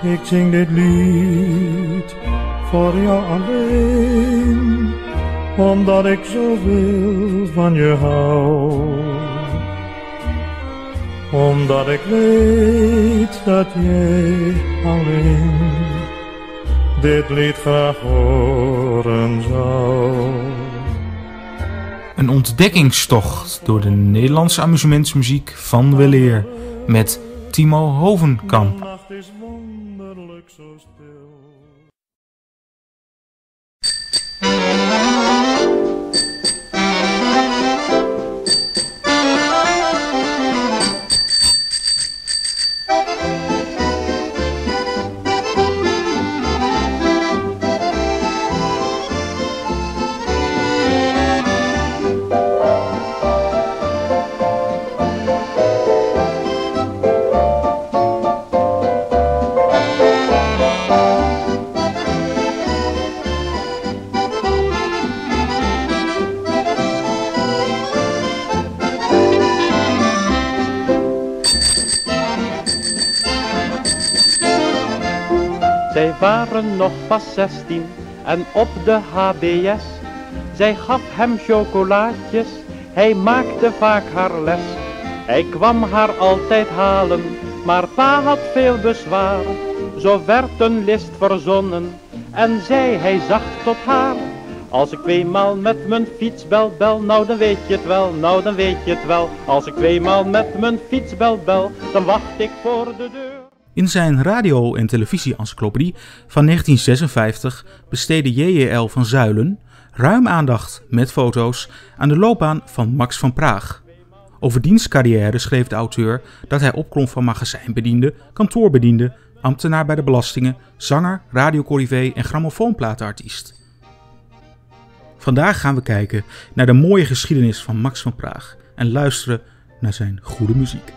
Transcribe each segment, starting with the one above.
Ik zing dit lied voor jou alleen, omdat ik zoveel van je hou. Omdat ik weet dat jij alleen dit lied graag horen zou. Een ontdekkingstocht door de Nederlandse amusementsmuziek van weleer met Timo Hovenkamp. De nacht is wonderlijk zo stil. Zij waren nog pas 16 en op de HBS. Zij gaf hem chocolaatjes, hij maakte vaak haar les. Hij kwam haar altijd halen, maar pa had veel bezwaar. Zo werd een list verzonnen en zei hij zacht tot haar: als ik tweemaal met mijn fiets bel, nou dan weet je het wel, nou dan weet je het wel. Als ik tweemaal met mijn fiets bel, dan wacht ik voor de deur. In zijn radio- en televisie-encyclopedie van 1956 besteedde J.J.L. van Zuylen ruim aandacht met foto's aan de loopbaan van Max van Praag. Over diens carrière schreef de auteur dat hij opklom van magazijnbediende, kantoorbediende, ambtenaar bij de belastingen, zanger, radiocorrivé en grammofoonplatenartiest. Vandaag gaan we kijken naar de mooie geschiedenis van Max van Praag en luisteren naar zijn goede muziek.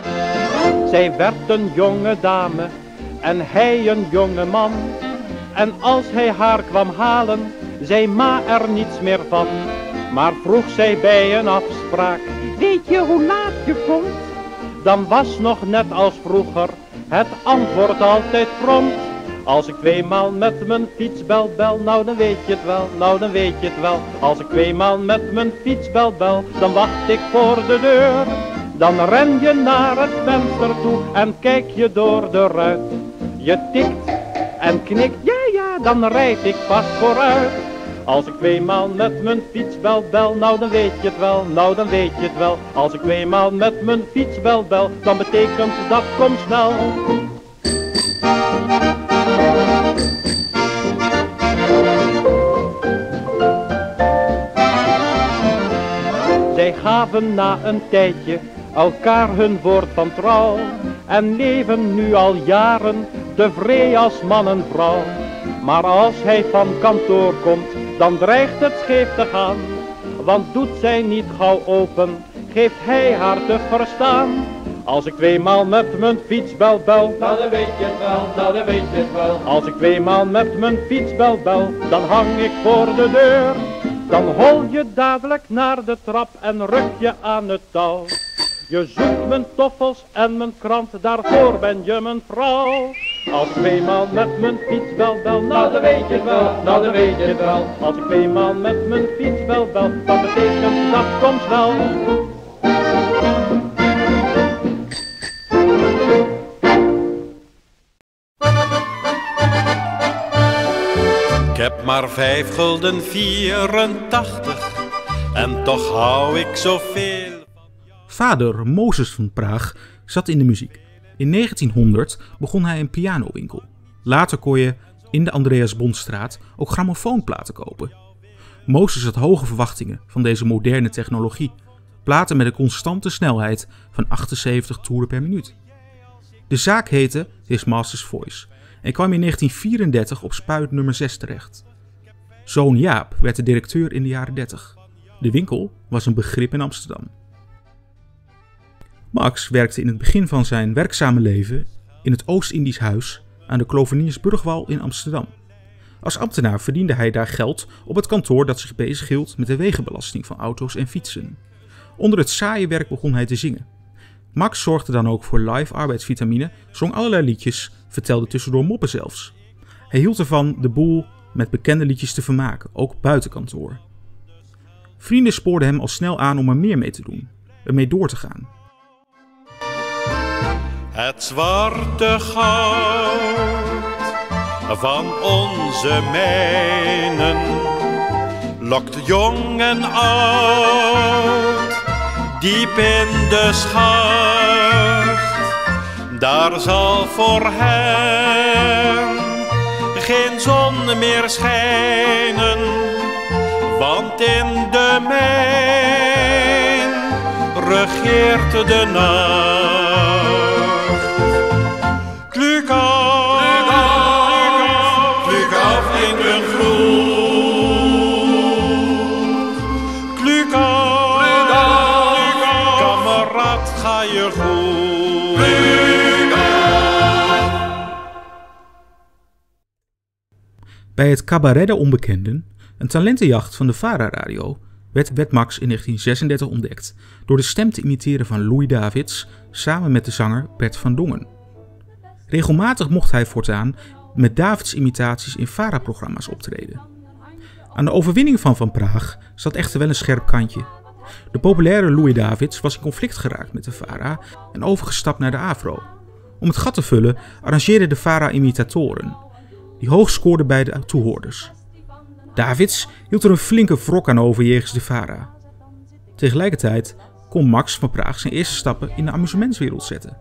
Zij werd een jonge dame en hij een jonge man. En als hij haar kwam halen, zei ma er niets meer van. Maar vroeg zij bij een afspraak: weet je hoe laat je komt? Dan was nog net als vroeger het antwoord altijd prompt: als ik tweemaal met mijn fiets bel, nou dan weet je het wel, nou dan weet je het wel. Als ik tweemaal met mijn fiets bel, dan wacht ik voor de deur. Dan ren je naar het venster toe en kijk je door de ruit. Je tikt en knikt, ja, dan rijd ik vast vooruit. Als ik tweemaal met mijn fiets bel, nou dan weet je het wel, nou dan weet je het wel. Als ik tweemaal met mijn fiets bel, dan betekent dat kom snel. Zij gaven na een tijdje elkaar hun woord van trouw en leven nu al jaren tevreden als man en vrouw. Maar als hij van kantoor komt, dan dreigt het scheef te gaan. Want doet zij niet gauw open, geeft hij haar te verstaan: als ik tweemaal met mijn fiets bel, nou dan weet je het wel, nou dan weet je het wel. Als ik tweemaal met mijn fiets bel, dan hang ik voor de deur. Dan hol je dadelijk naar de trap en ruk je aan het touw. Je zoekt mijn toffels en mijn krant, daarvoor ben je mijn vrouw. Als ik tweemaal met mijn fiets bel, nou dan weet je het wel, nou dan weet je het wel. Als ik tweemaal met mijn fiets bel, dan betekent dat kom snel. Ik heb maar 5 gulden 84 en toch hou ik zoveel. Vader Mozes van Praag zat in de muziek. In 1900 begon hij een pianowinkel. Later kon je in de Andreas Bondstraat ook grammofoonplaten kopen. Mozes had hoge verwachtingen van deze moderne technologie. Platen met een constante snelheid van 78 toeren per minuut. De zaak heette His Master's Voice en kwam in 1934 op spuit nummer 6 terecht. Zoon Jaap werd de directeur in de jaren 30. De winkel was een begrip in Amsterdam. Max werkte in het begin van zijn werkzame leven in het Oost-Indisch Huis aan de Kloveniersburgwal in Amsterdam. Als ambtenaar verdiende hij daar geld op het kantoor dat zich bezighield met de wegenbelasting van auto's en fietsen. Onder het saaie werk begon hij te zingen. Max zorgde dan ook voor live arbeidsvitamine, zong allerlei liedjes, vertelde tussendoor moppen zelfs. Hij hield ervan de boel met bekende liedjes te vermaken, ook buiten kantoor. Vrienden spoorden hem al snel aan om er meer mee te doen, ermee door te gaan. Het zwarte goud van onze mijnen lokt jong en oud diep in de schacht. Daar zal voor hen geen zon meer schijnen, want in de mijn regeert de nacht. Kluk af, linken vloed. Kluk af, kameraad, ga je goed. Bij het Cabaret der Onbekenden, een talentenjacht van de VARA-radio, werd Max in 1936 ontdekt door de stem te imiteren van Louis Davids samen met de zanger Bert van Dongen. Regelmatig mocht hij voortaan met Davids imitaties in VARA-programma's optreden. Aan de overwinning van Praag zat echter wel een scherp kantje. De populaire Louis Davids was in conflict geraakt met de VARA en overgestapt naar de AVRO. Om het gat te vullen arrangeerden de VARA-imitatoren, die hoog scoorden bij de toehoorders. Davids hield er een flinke wrok aan over jegens de VARA. Tegelijkertijd kon Max van Praag zijn eerste stappen in de amusementswereld zetten.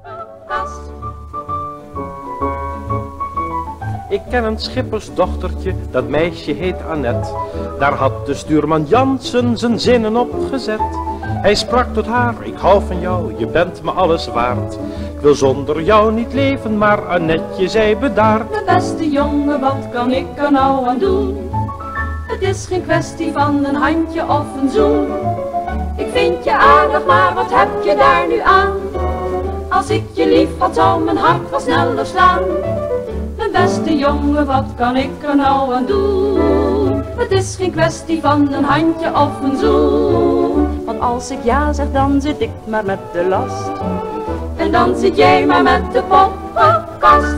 Ik ken een schippersdochtertje, dat meisje heet Annette. Daar had de stuurman Jansen zijn zinnen op gezet. Hij sprak tot haar, ik hou van jou, je bent me alles waard. Ik wil zonder jou niet leven, maar Annetje zei bedaard. De beste jongen, wat kan ik er nou aan doen? Het is geen kwestie van een handje of een zoen. Ik vind je aardig, maar wat heb je daar nu aan? Als ik je lief had, zou mijn hart wel sneller slaan. Mijn beste jongen, wat kan ik er nou aan doen? Het is geen kwestie van een handje of een zoen. Want als ik ja zeg, dan zit ik maar met de last. En dan zit jij maar met de poppenkast.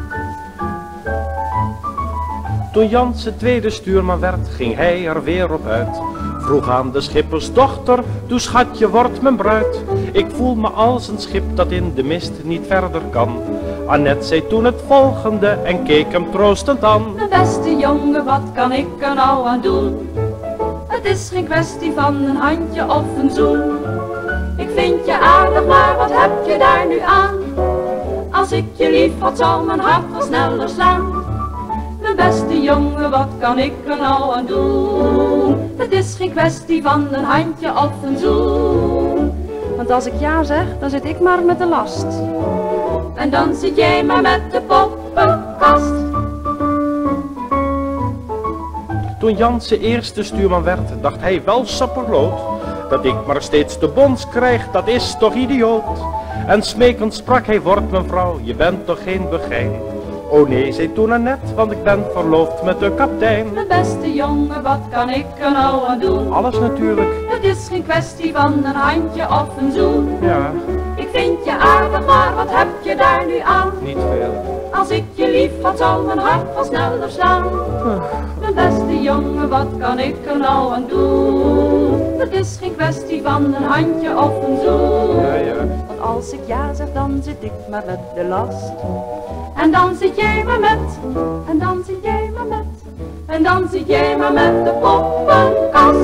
Toen Jansen tweede stuurman werd, ging hij er weer op uit. Vroeg aan de schippersdochter, doe schatje, word mijn bruid. Ik voel me als een schip dat in de mist niet verder kan. Annette zei toen het volgende en keek hem troostend aan. Mijn beste jongen, wat kan ik er nou aan doen? Het is geen kwestie van een handje of een zoen. Ik vind je aardig, maar wat heb je daar nu aan? Als ik je lief had, zou mijn hart wel sneller slaan. Mijn beste jongen, wat kan ik er nou aan doen? Het is geen kwestie van een handje of een zoen. Want als ik ja zeg, dan zit ik maar met de last. En dan zit jij maar met de poppenkast. Toen Jansen eerste stuurman werd, dacht hij wel sapperloot. Dat ik maar steeds de bons krijg, dat is toch idioot. En smekend sprak hij, word mijn vrouw, je bent toch geen begijn. Oh nee, zei toen Annette, want ik ben verloofd met de kapitein. Mijn beste jongen, wat kan ik er nou aan doen? Alles natuurlijk. Het is geen kwestie van een handje of een zoen. Ja, Ik vind je aardig, maar wat heb je daar nu aan? niet veel. Als ik je lief had, zou mijn hart wel sneller slaan. Mijn beste jongen, wat kan ik er nou aan doen? Het is geen kwestie van een handje of een zoen. Ja. Want als ik ja zeg, dan zit ik maar met de last. En dan zit jij maar met, en dan zit jij maar met, en dan zit jij maar met de poppenkast.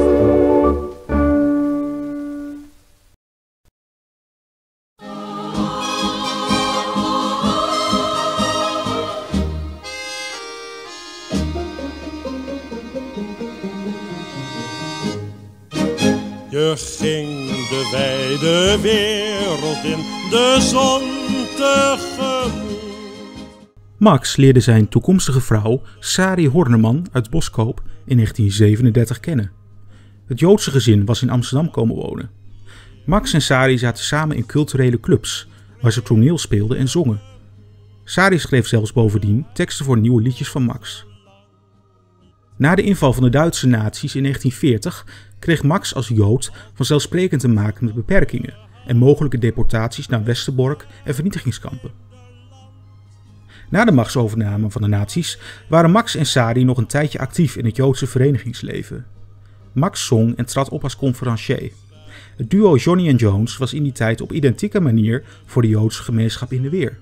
Je ging de wijde wereld in de zon tegemoet. Max leerde zijn toekomstige vrouw Sari Horneman uit Boskoop in 1937 kennen. Het Joodse gezin was in Amsterdam komen wonen. Max en Sari zaten samen in culturele clubs, waar ze toneel speelden en zongen. Sari schreef zelfs bovendien teksten voor nieuwe liedjes van Max. Na de inval van de Duitse nazi's in 1940 kreeg Max als Jood vanzelfsprekend te maken met beperkingen en mogelijke deportaties naar Westerbork en vernietigingskampen. Na de machtsovername van de nazi's waren Max en Sari nog een tijdje actief in het Joodse verenigingsleven. Max zong en trad op als conferencier. Het duo Johnny and Jones was in die tijd op identieke manier voor de Joodse gemeenschap in de weer.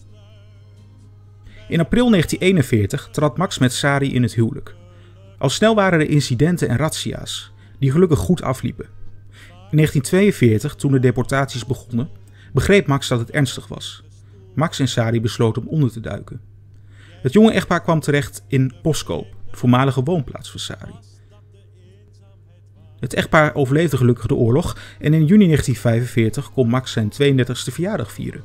In april 1941 trad Max met Sari in het huwelijk. Al snel waren er incidenten en razzia's, die gelukkig goed afliepen. In 1942, toen de deportaties begonnen, begreep Max dat het ernstig was. Max en Sari besloten om onder te duiken. Het jonge echtpaar kwam terecht in Boskoop, de voormalige woonplaats van Sari. Het echtpaar overleefde gelukkig de oorlog en in juni 1945 kon Max zijn 32e verjaardag vieren.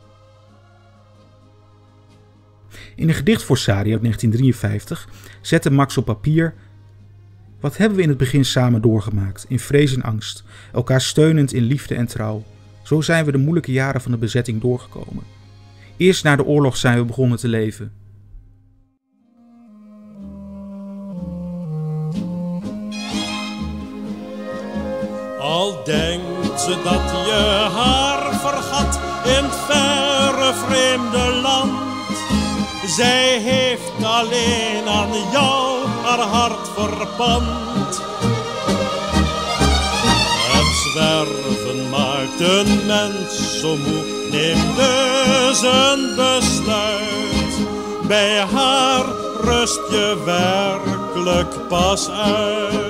In een gedicht voor Sari uit 1953 zette Max op papier: wat hebben we in het begin samen doorgemaakt, in vrees en angst, elkaar steunend in liefde en trouw. Zo zijn we de moeilijke jaren van de bezetting doorgekomen. Eerst na de oorlog zijn we begonnen te leven. Al denkt ze dat je haar vergat in het verre vreemde land. Zij heeft alleen aan jou haar hart verpand. Het zwerven maakt een mens zo moe, neem dus een besluit. Bij haar rust je werkelijk pas uit.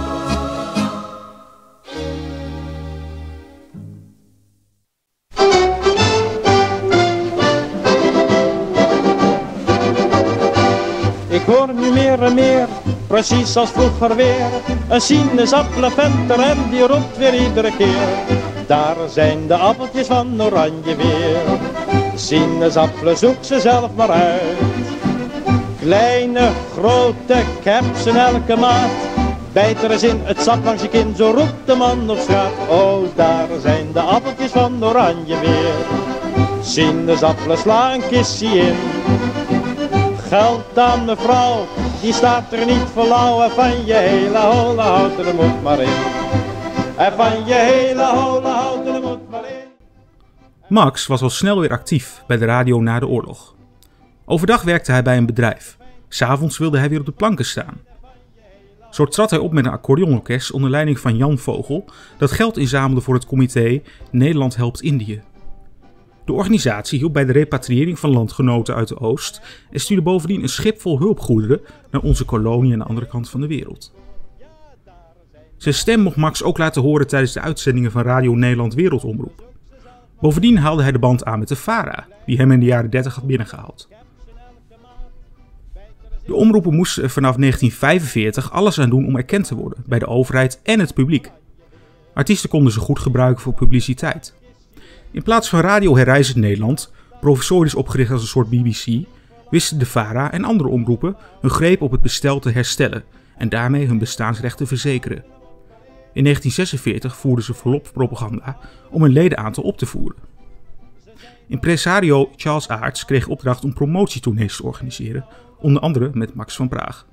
Ik hoor nu meer en meer, precies als vroeger weer, een sinaasappelventer en die roept weer iedere keer. Daar zijn de appeltjes van Oranje weer, sinaasappelen zoek ze zelf maar uit. Kleine, grote, ik heb ze in elke maat, bijt er eens in het sap langs je kin, zo roept de man op straat. Oh, daar zijn de appeltjes van Oranje weer, sinaasappelen sla een kistje in. Geld aan mevrouw, die staat er niet voor lauw. En van je hele holle houten er moet maar in. En van je hele holle houten er moet maar in. Max was al snel weer actief bij de radio na de oorlog. Overdag werkte hij bij een bedrijf. 'S Avonds wilde hij weer op de planken staan. Zo trad hij op met een accordeonorkest onder leiding van Jan Vogel, dat geld inzamelde voor het comité Nederland helpt Indië. De organisatie hielp bij de repatriëring van landgenoten uit de Oost en stuurde bovendien een schip vol hulpgoederen naar onze kolonie aan de andere kant van de wereld. Zijn stem mocht Max ook laten horen tijdens de uitzendingen van Radio Nederland Wereldomroep. Bovendien haalde hij de band aan met de VARA, die hem in de jaren 30 had binnengehaald. De omroepen moesten er vanaf 1945 alles aan doen om erkend te worden bij de overheid en het publiek. Artiesten konden ze goed gebruiken voor publiciteit. In plaats van Radio Herreizend Nederland, provisorisch opgericht als een soort BBC, wisten de VARA en andere omroepen hun greep op het bestel te herstellen en daarmee hun bestaansrecht te verzekeren. In 1946 voerden ze volop propaganda om hun ledenaantal op te voeren. Impresario Charles Aarts kreeg opdracht om promotietournees te organiseren, onder andere met Max van Praag.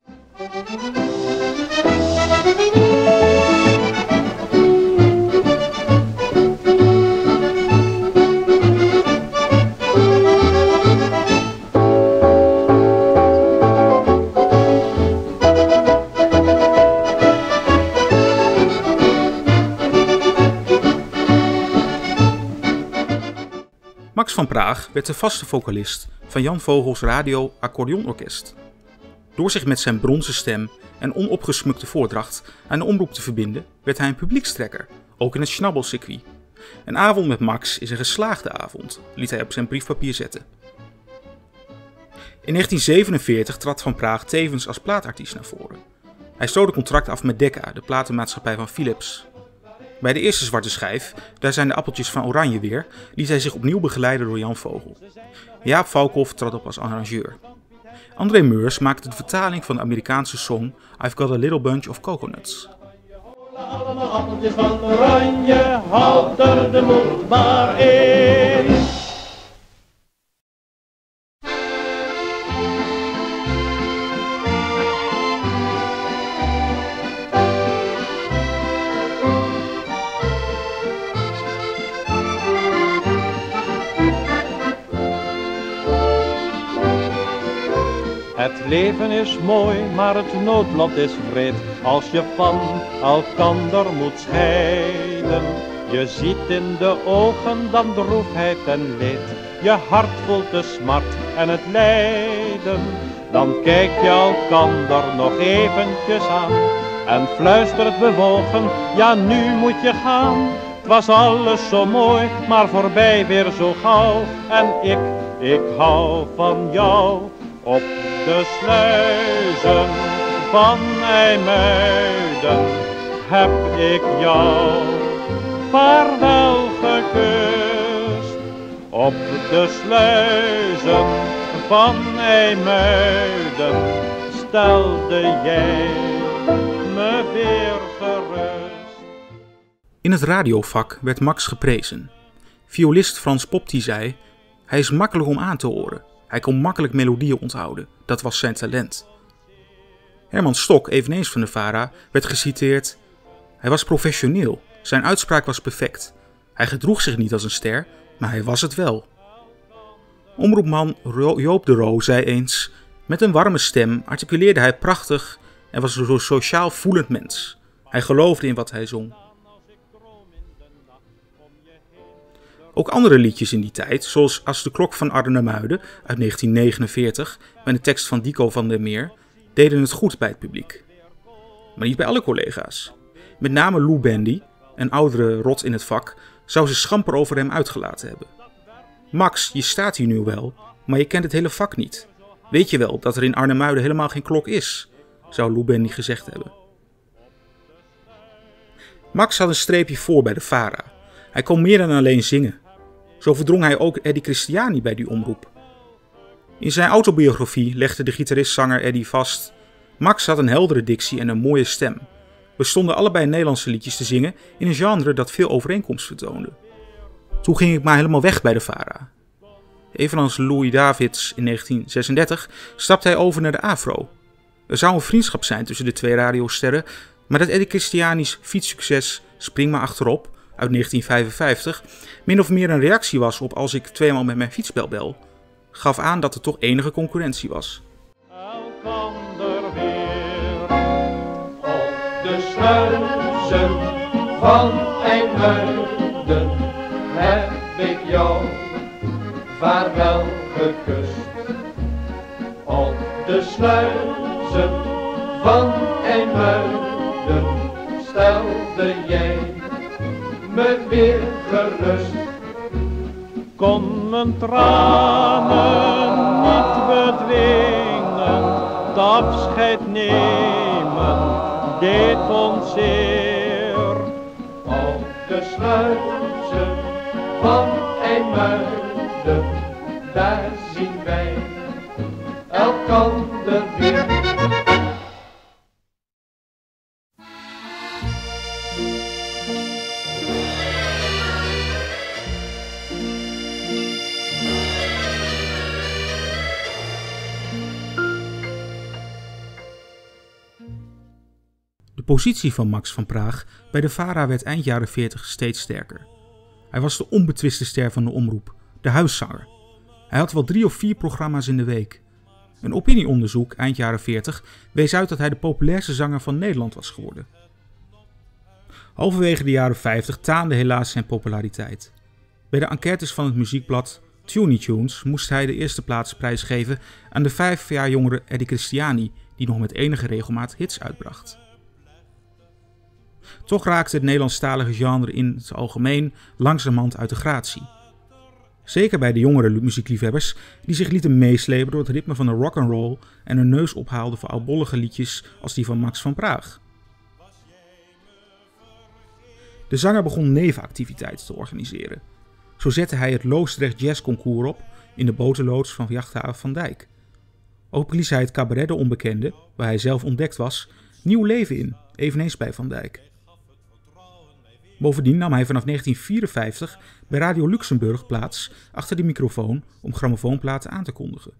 Max van Praag werd de vaste vocalist van Jan Vogels Radio Accordeonorkest. Door zich met zijn bronzen stem en onopgesmukte voordracht aan de omroep te verbinden, werd hij een publiekstrekker, ook in het schnabbelcircuit. Een avond met Max is een geslaagde avond, liet hij op zijn briefpapier zetten. In 1947 trad Van Praag tevens als plaatartiest naar voren. Hij sloot een contract af met Decca, de platenmaatschappij van Philips. Bij de eerste zwarte schijf, Daar zijn de appeltjes van Oranje weer, liet hij zich opnieuw begeleiden door Jan Vogel. Jaap Valkhoff trad op als arrangeur. André Meurs maakte de vertaling van de Amerikaanse song I've Got a Little Bunch of Coconuts. Allemaal appeltjes van Oranje, houd er de moed maar in. leven is mooi, maar het noodlot is wreed. Als je van elkander moet scheiden. Je ziet in de ogen dan droefheid en leed. Je hart voelt de smart en het lijden. Dan kijk je elkander nog eventjes aan. En fluistert bewogen, ja nu moet je gaan. Het was alles zo mooi, maar voorbij weer zo gauw. En ik hou van jou. Op de sluizen van IJmuiden heb ik jou vaarwel gekust. Op de sluizen van IJmuiden stelde jij me weer gerust. In het radiovak werd Max geprezen. Violist Frans Popti zei: hij is makkelijk om aan te horen. Hij kon makkelijk melodieën onthouden. Dat was zijn talent. Herman Stok, eveneens van de VARA, werd geciteerd: hij was professioneel. Zijn uitspraak was perfect. Hij gedroeg zich niet als een ster, maar hij was het wel. Omroepman Joop de Roo zei eens: met een warme stem articuleerde hij prachtig en was een sociaal voelend mens. Hij geloofde in wat hij zong. Ook andere liedjes in die tijd, zoals Als de klok van Arnhem-Muiden uit 1949 met een tekst van Dico van der Meer, deden het goed bij het publiek. Maar niet bij alle collega's. Met name Lou Bendy, een oudere rot in het vak, zou ze schamper over hem uitgelaten hebben. Max, je staat hier nu wel, maar je kent het hele vak niet. Weet je wel dat er in Arnhem-Muiden helemaal geen klok is, zou Lou Bendy gezegd hebben. Max had een streepje voor bij de VARA. Hij kon meer dan alleen zingen. Zo verdrong hij ook Eddie Christiani bij die omroep. In zijn autobiografie legde de gitarist-zanger Eddie vast: Max had een heldere dictie en een mooie stem. We stonden allebei Nederlandse liedjes te zingen in een genre dat veel overeenkomst vertoonde. Toen ging ik maar helemaal weg bij de VARA. Evenals Louis Davids in 1936 stapte hij over naar de Afro. Er zou een vriendschap zijn tussen de twee radiosterren, maar dat Eddie Christiani's fietssucces Spring maar achterop uit 1955 min of meer een reactie was op Als ik tweemaal met mijn fietsbel bel, gaf aan dat er toch enige concurrentie was. Elkander weer op de sluizen van IJmuiden heb ik jou vaarwel gekust. Op de sluizen van IJmuiden stelde jij me weer gerust. Kon mijn tranen niet bedwingen, het afscheid nemen deed ons zeer. Op de sluizen van IJmuiden, daar zien wij elkander weer. De positie van Max van Praag bij de VARA werd eind jaren 40 steeds sterker. Hij was de onbetwiste ster van de omroep, de huiszanger. Hij had wel 3 of 4 programma's in de week. Een opinieonderzoek eind jaren 40 wees uit dat hij de populairste zanger van Nederland was geworden. Halverwege de jaren 50 taande helaas zijn populariteit. Bij de enquêtes van het muziekblad Tuny Tunes moest hij de eerste plaats prijsgeven aan de 5 jaar jongere Eddie Christiani, die nog met enige regelmaat hits uitbracht. Toch raakte het Nederlandstalige genre in het algemeen langzamerhand uit de gratie. Zeker bij de jongere muziekliefhebbers die zich lieten meeslepen door het ritme van de rock'n'roll en hun neus ophaalden voor oudbollige liedjes als die van Max van Praag. De zanger begon nevenactiviteiten te organiseren. Zo zette hij het Loosdrecht Jazz Concours op in de botenloods van Jachthaven Van Dijk. Ook blies hij het cabaret De Onbekende, waar hij zelf ontdekt was, nieuw leven in, eveneens bij Van Dijk. Bovendien nam hij vanaf 1954 bij Radio Luxemburg plaats achter de microfoon om grammofoonplaten aan te kondigen.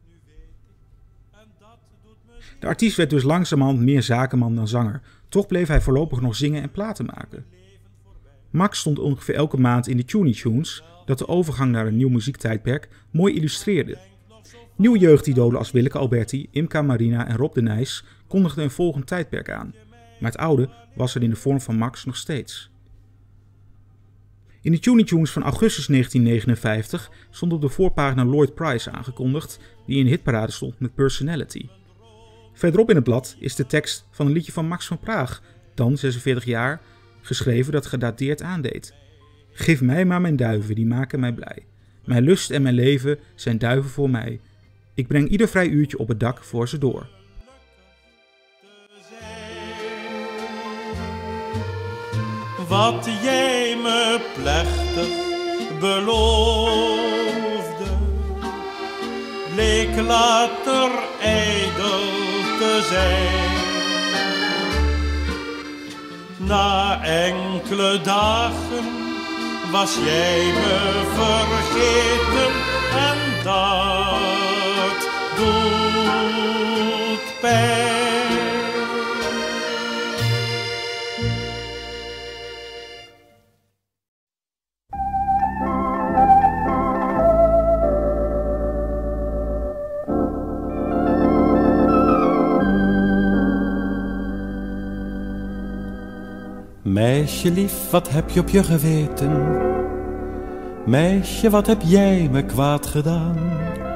De artiest werd dus langzamerhand meer zakenman dan zanger, toch bleef hij voorlopig nog zingen en platen maken. Max stond ongeveer elke maand in de Tuny Tunes, dat de overgang naar een nieuw muziektijdperk mooi illustreerde. Nieuwe jeugdidolen als Willeke Alberti, Imca Marina en Rob de Nijs kondigden een volgend tijdperk aan. Maar het oude was er in de vorm van Max nog steeds. In de Toonie Tunes van augustus 1959 stond op de voorpagina Lloyd Price aangekondigd, die in de hitparade stond met Personality. Verderop in het blad is de tekst van een liedje van Max van Praag, dan 46 jaar, geschreven dat gedateerd aandeed. Geef mij maar mijn duiven, die maken mij blij. Mijn lust en mijn leven zijn duiven voor mij. Ik breng ieder vrij uurtje op het dak voor ze door. Wat jij me plechtig beloofde, bleek later ijdel te zijn. Na enkele dagen was jij me vergeten en dat doet pijn. Meisje lief, wat heb je op je geweten? Meisje, wat heb jij me kwaad gedaan?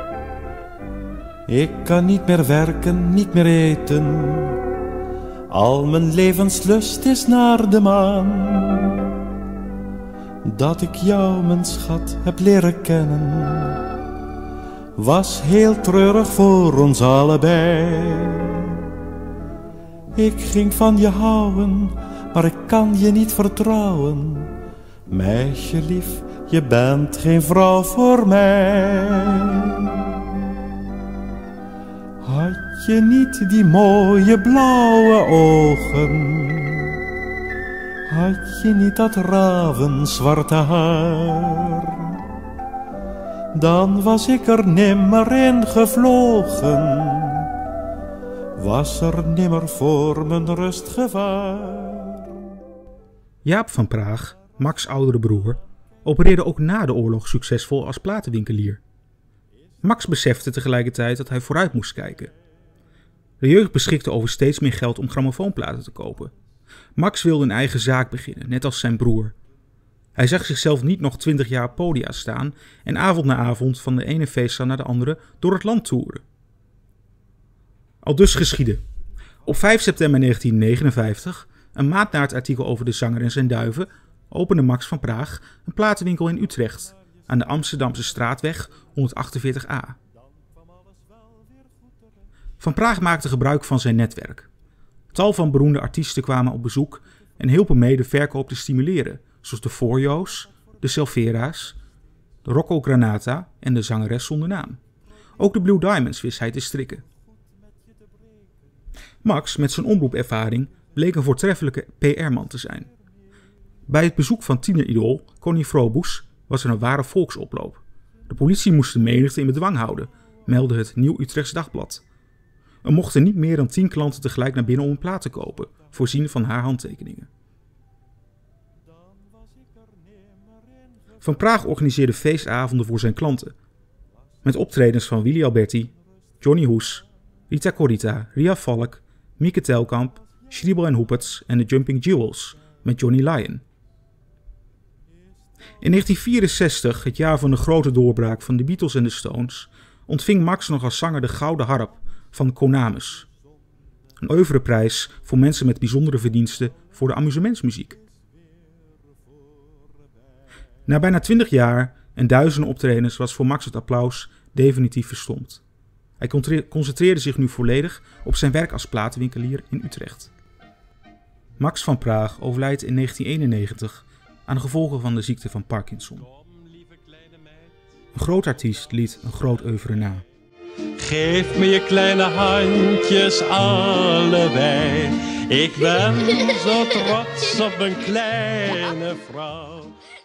Ik kan niet meer werken, niet meer eten. Al mijn levenslust is naar de maan. Dat ik jou, mijn schat, heb leren kennen, was heel treurig voor ons allebei. Ik ging van je houden, maar ik kan je niet vertrouwen. Meisje lief, je bent geen vrouw voor mij. Had je niet die mooie blauwe ogen? Had je niet dat ravenzwarte haar? Dan was ik er nimmer in gevlogen. Was er nimmer voor mijn rust gevaar. Jaap van Praag, Max' oudere broer, opereerde ook na de oorlog succesvol als platenwinkelier. Max besefte tegelijkertijd dat hij vooruit moest kijken. De jeugd beschikte over steeds meer geld om grammofoonplaten te kopen. Max wilde een eigen zaak beginnen, net als zijn broer. Hij zag zichzelf niet nog 20 jaar op podia staan en avond na avond van de ene feestzaal naar de andere door het land toeren. Aldus geschiedde. Op 5 september 1959, een maand na het artikel over de zanger en zijn duiven, opende Max van Praag een platenwinkel in Utrecht, aan de Amsterdamse straatweg 148a. Van Praag maakte gebruik van zijn netwerk. Tal van beroemde artiesten kwamen op bezoek en hielpen mee de verkoop te stimuleren, zoals de Forjo's, de Silvera's, de Rocco Granata en de zangeres zonder naam. Ook de Blue Diamonds wist hij te strikken. Max, met zijn omroepervaring, bleek een voortreffelijke PR-man te zijn. Bij het bezoek van tieneridool Connie Frobus was er een ware volksoploop. De politie moest de menigte in bedwang houden, meldde het Nieuw Utrechts Dagblad. Er mochten niet meer dan 10 klanten tegelijk naar binnen om een plaat te kopen, voorzien van haar handtekeningen. Van Praag organiseerde feestavonden voor zijn klanten, met optredens van Willy Alberti, Johnny Hoes, Rita Corrita, Ria Valk, Mieke Telkamp, Schriebel en Hoeperts en de Jumping Jewels met Johnny Lyon. In 1964, het jaar van de grote doorbraak van de Beatles en de Stones, ontving Max nog als zanger de Gouden Harp van Konamus. Een oeuvreprijs voor mensen met bijzondere verdiensten voor de amusementsmuziek. Na bijna 20 jaar en duizenden optredens was voor Max het applaus definitief verstomd. Hij concentreerde zich nu volledig op zijn werk als platenwinkelier in Utrecht. Max van Praag overlijdt in 1991 aan de gevolgen van de ziekte van Parkinson. Een groot artiest liet een groot oeuvre na. Geef me je kleine handjes allebei. Ik ben zo trots op mijn kleine vrouw.